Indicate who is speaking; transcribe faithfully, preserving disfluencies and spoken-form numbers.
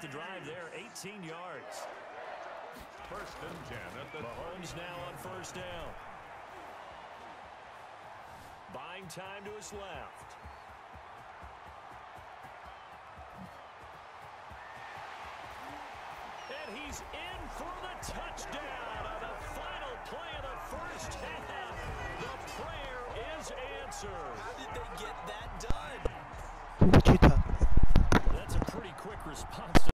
Speaker 1: the drive there, eighteen yards.
Speaker 2: First and ten at the
Speaker 1: Mahomes now on first down. Buying time to his left. And he's in for the touchdown on the final play of the first half. The prayer is answered.
Speaker 3: How did they get that done?
Speaker 4: Cheetah.
Speaker 1: That's a pretty quick response.